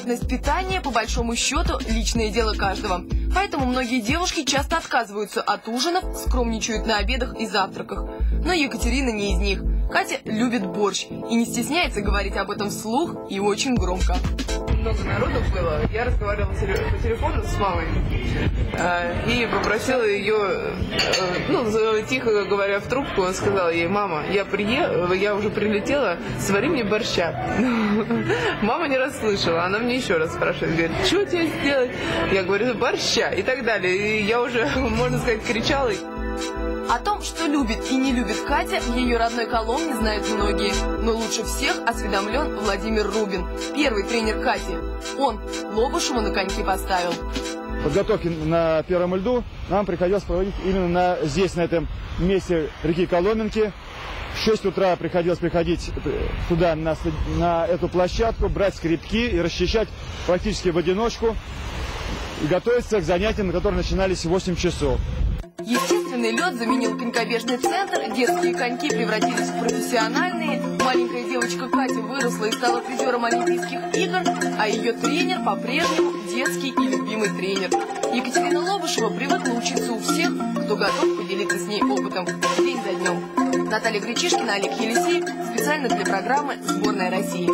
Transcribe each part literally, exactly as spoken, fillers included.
Возможность питания, по большому счету, личное дело каждого. Поэтому многие девушки часто отказываются от ужинов, скромничают на обедах и завтраках. Но Екатерина не из них. Катя любит борщ и не стесняется говорить об этом вслух и очень громко. Много народу было. Я разговаривала по телефону с мамой э, и попросила ее, э, ну, тихо говоря в трубку, сказала ей: мама, я приехала, я уже прилетела, свари мне борща. Мама не расслышала, она мне еще раз спрашивает, говорит: что тебе сделать? Я говорю: борща и так далее. И я уже, можно сказать, кричала. О том, что любит и не любит Катя, в ее родной Коломне знают многие. Но лучше всех осведомлен Владимир Рубин, первый тренер Кати. Он Лобушеву на коньки поставил. Подготовки на первом льду нам приходилось проводить именно на, здесь, на этом месте реки Коломенки. В шесть утра приходилось приходить туда, на, на эту площадку, брать скребки и расчищать практически в одиночку. И готовиться к занятиям, которые начинались в восемь часов. Естественный лед заменил конькобежный центр, детские коньки превратились в профессиональные, маленькая девочка Катя выросла и стала призером Олимпийских игр, а ее тренер по-прежнему детский и любимый тренер. Екатерина Лобушева привыкла учиться у всех, кто готов поделиться с ней опытом день за днем. Наталья Гречишкина, Олег Елисеев, специально для программы «Сборная России».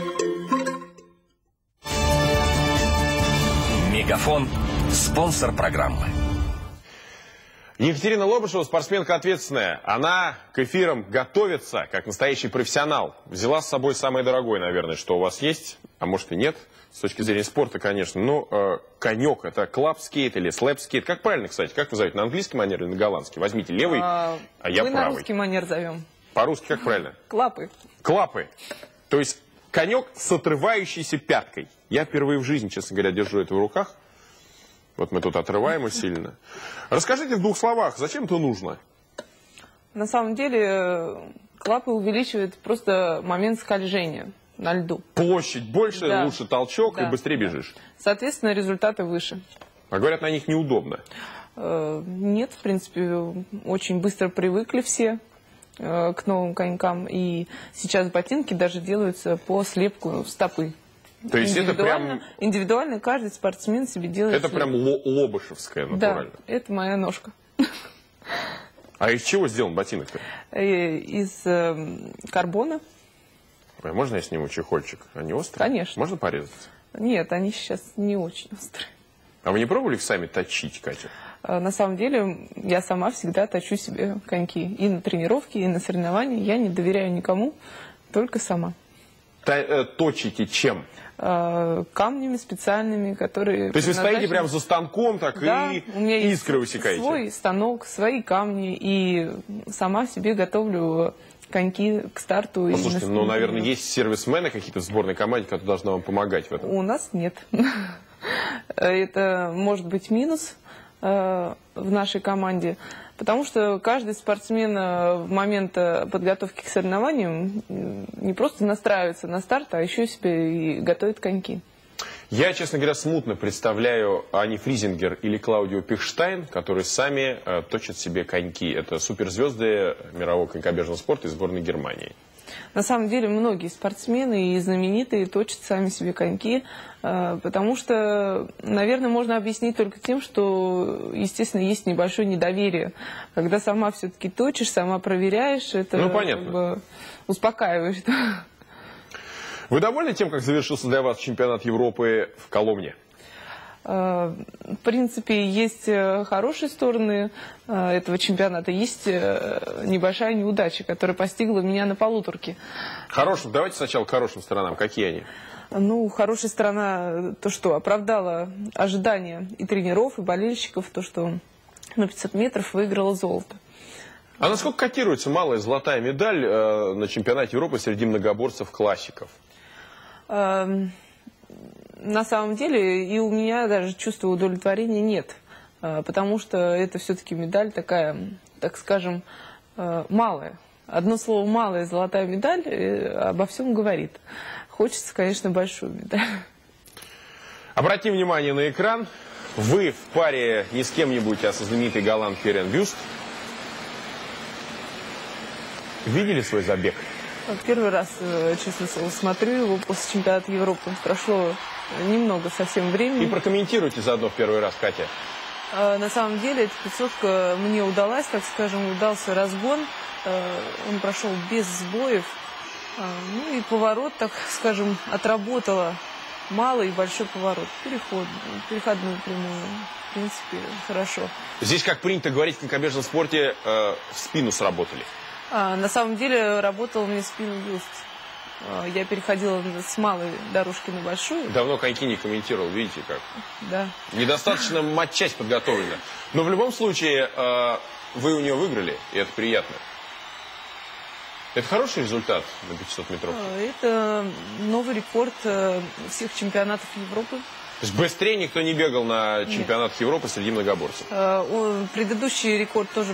Мегафон – спонсор программы. Екатерина Лобушева, спортсменка ответственная. Она к эфирам готовится, как настоящий профессионал. Взяла с собой самое дорогое, наверное, что у вас есть, а может и нет, с точки зрения спорта, конечно. Но э, конек – это клаб-скейт или слэп-скейт. Как правильно, кстати, как вы зовете, на английский манер или на голландский? Возьмите левый, а, а я мы правый. Мы на русский манер зовем. По-русски как правильно? Клапы. Клапы. То есть конек с отрывающейся пяткой. Я впервые в жизни, честно говоря, держу это в руках. Вот мы тут отрываем усиленно. Расскажите в двух словах, зачем это нужно? На самом деле клапы увеличивают просто момент скольжения на льду. Площадь больше, да. Лучше толчок, да, и быстрее бежишь. Соответственно, результаты выше. А говорят, на них неудобно. Э, нет, в принципе, очень быстро привыкли все э, к новым конькам. И сейчас ботинки даже делаются по слепку стопы. То есть это прям... Индивидуально каждый спортсмен себе делает... Это прям лобушевская, натурально. Да, это моя ножка. А из чего сделан ботинок-то? Из э, карбона. Ой, можно я сниму чехольчик? Они острые? Конечно. Можно порезать? Нет, они сейчас не очень острые. А вы не пробовали их сами точить, Катя? На самом деле, я сама всегда точу себе коньки. И на тренировке, и на соревнованиях. Я не доверяю никому, только сама. Точите чем? Камнями специальными, которые... То есть вы стоите прямо за станком, так, да, и у меня искры высекаете? Свой станок, свои камни, и сама себе готовлю коньки к старту. Послушайте, ну, наверное, есть сервисмены какие-то в сборной команде, которые должны вам помогать в этом? У нас нет. Это может быть минус в нашей команде. Потому что каждый спортсмен в момент подготовки к соревнованиям не просто настраивается на старт, а еще себе и готовит коньки. Я, честно говоря, смутно представляю Ани Фризингер или Клаудио Пихштайн, которые сами э, точат себе коньки. Это суперзвезды мирового конькобежного спорта из сборной Германии. На самом деле многие спортсмены и знаменитые точат сами себе коньки, потому что, наверное, можно объяснить только тем, что, естественно, есть небольшое недоверие. Когда сама все-таки точишь, сама проверяешь, это, ну, понятно, как бы успокаивает. Вы довольны тем, как завершился для вас чемпионат Европы в Коломне? В принципе, есть хорошие стороны этого чемпионата, есть небольшая неудача, которая постигла меня на полуторке. Хорошим, давайте сначала к хорошим сторонам. Какие они? Ну, хорошая сторона, то, что оправдала ожидания и тренеров, и болельщиков, то, что на пятьсот метров выиграла золото. А насколько котируется малая золотая медаль э, на чемпионате Европы среди многоборцев-классиков? На самом деле и у меня даже чувства удовлетворения нет, потому что это все-таки медаль такая, так скажем, малая. Одно слово «малая золотая медаль» обо всем говорит. Хочется, конечно, большую медаль. Обратим внимание на экран. Вы в паре не с кем-нибудь, а со знаменитой голландкой Ирен Вюст. Видели свой забег? Первый раз, честно слово, смотрю его после чемпионата Европы. Прошло немного совсем времени. И прокомментируйте заодно в первый раз, Катя. На самом деле, эта пятисотка мне удалась, так скажем, удался разгон. Он прошел без сбоев. Ну и поворот, так скажем, отработала малый и большой поворот. Переход, переходную прямую. В принципе, хорошо. Здесь, как принято говорить в конькобежном спорте, э, в спину сработали. А, на самом деле, работал мне в спину бюст. Я переходила с малой дорожки на большую. Давно коньки не комментировал, видите как? Да. Недостаточно матчасть подготовлена. Но в любом случае, э, вы у нее выиграли, и это приятно. Это хороший результат на пятисот метровке? Это новый рекорд всех чемпионатов Европы. То есть быстрее никто не бегал на чемпионатах Европы среди многоборцев? Предыдущий рекорд тоже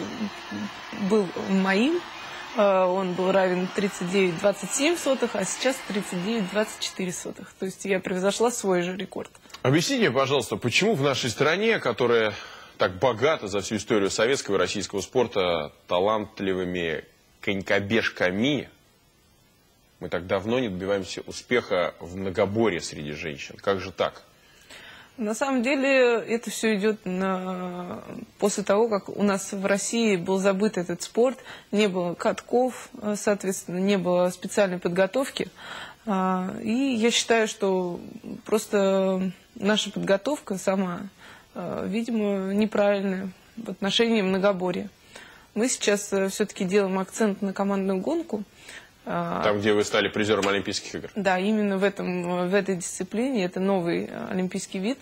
был моим. Он был равен тридцать девять двадцать семь сотых, а сейчас тридцать девять двадцать четыре сотых. То есть я превзошла свой же рекорд. Объясните, пожалуйста, почему в нашей стране, которая так богата за всю историю советского и российского спорта талантливыми конькобежками, мы так давно не добиваемся успеха в многоборье среди женщин? Как же так? На самом деле это все идет на... после того, как у нас в России был забыт этот спорт, не было катков, соответственно, не было специальной подготовки. И я считаю, что просто наша подготовка сама, видимо, неправильная в отношении многоборья. Мы сейчас все-таки делаем акцент на командную гонку. Там, где вы стали призером Олимпийских игр. Да, именно в, этом, в этой дисциплине. Это новый олимпийский вид.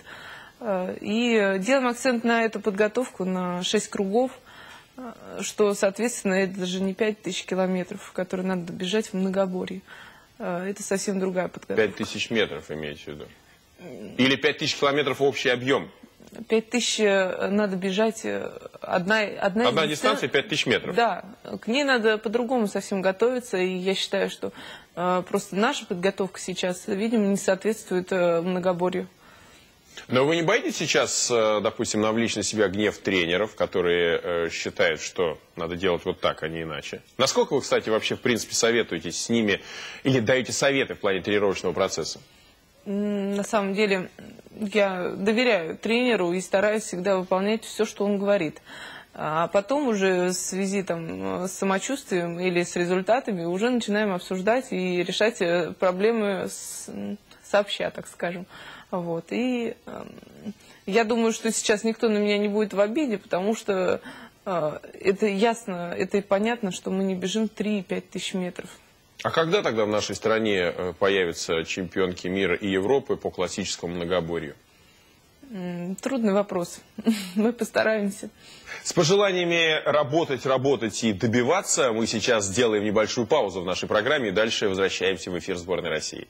И делаем акцент на эту подготовку, на шесть кругов, что, соответственно, это даже не пять тысяч километров, которые надо бежать в многоборье. Это совсем другая подготовка. пять тысяч метров имеете в виду? Или пять тысяч километров общий объем? пять тысяч надо бежать, одна, одна, одна из дистанция пять тысяч метров. Да, к ней надо по-другому совсем готовиться, и я считаю, что э, просто наша подготовка сейчас, видимо, не соответствует э, многоборью. Но вы не боитесь сейчас, э, допустим, навлечь на себя гнев тренеров, которые э, считают, что надо делать вот так, а не иначе? Насколько вы, кстати, вообще, в принципе, советуетесь с ними или даете советы в плане тренировочного процесса? На самом деле, я доверяю тренеру и стараюсь всегда выполнять все, что он говорит. А потом уже в связи там, с самочувствием или с результатами уже начинаем обсуждать и решать проблемы с, сообща, так скажем. Вот. И э, я думаю, что сейчас никто на меня не будет в обиде, потому что э, это ясно, это и понятно, что мы не бежим три-пять тысяч метров. А когда тогда в нашей стране появятся чемпионки мира и Европы по классическому многоборью? Трудный вопрос. Мы постараемся. С пожеланиями работать, работать и добиваться мы сейчас сделаем небольшую паузу в нашей программе и дальше возвращаемся в эфир сборной России.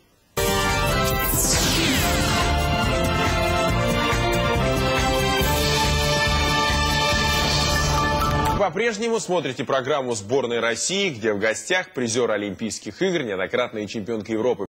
По-прежнему смотрите программу «Сборной России», где в гостях призер Олимпийских игр, неоднократная чемпионка Европы